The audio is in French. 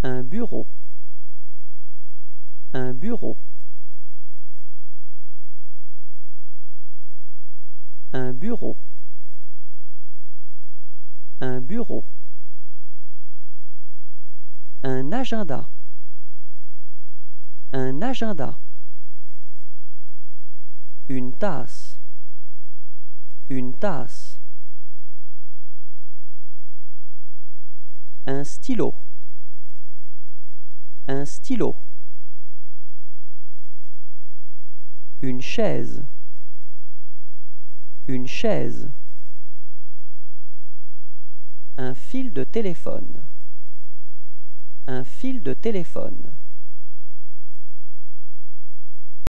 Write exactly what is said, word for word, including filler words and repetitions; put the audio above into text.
Un bureau. Un bureau. Un bureau. Un bureau. Un agenda. Un agenda. Une tasse. Une tasse. Un stylo. Un stylo. Une chaise. Une chaise. Un fil de téléphone. Un fil de téléphone.